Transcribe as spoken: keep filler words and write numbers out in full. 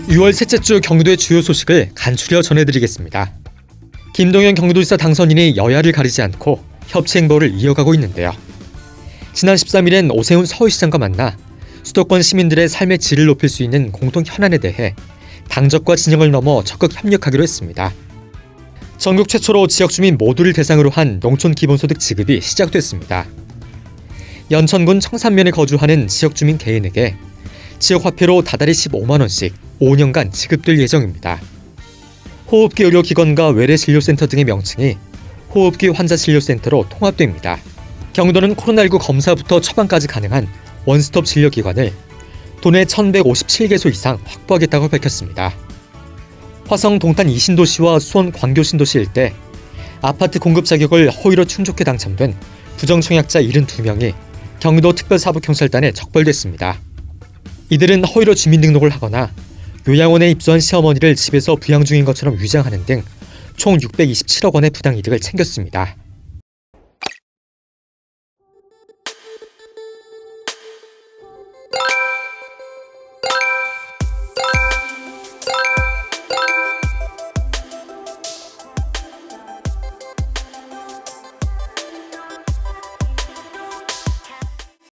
유월 셋째 주 경기도의 주요 소식을 간추려 전해드리겠습니다. 김동연 경기도지사 당선인이 여야를 가리지 않고 협치 행보를 이어가고 있는데요. 지난 십삼일엔 오세훈 서울시장과 만나 수도권 시민들의 삶의 질을 높일 수 있는 공통 현안에 대해 당적과 진영을 넘어 적극 협력하기로 했습니다. 전국 최초로 지역 주민 모두를 대상으로 한 농촌 기본소득 지급이 시작됐습니다. 연천군 청산면에 거주하는 지역 주민 개인에게 지역 화폐로 다달이 십오만 원씩 오 년간 지급될 예정입니다. 호흡기 의료기관과 외래진료센터 등의 명칭이 호흡기 환자진료센터로 통합됩니다. 경기도는 코로나십구 검사부터 처방까지 가능한 원스톱 진료기관을 도내 천백오십칠 개소 이상 확보하겠다고 밝혔습니다. 화성 동탄 이신도시와 수원 광교 신도시 일대 아파트 공급 자격을 허위로 충족해 당첨된 부정청약자 칠십이 명이 경기도 특별사법경찰단에 적발됐습니다. 이들은 허위로 주민등록을 하거나 요양원에 입소한 시어머니를 집에서 부양 중인 것처럼 위장하는 등 총 육백이십칠억 원의 부당이득을 챙겼습니다.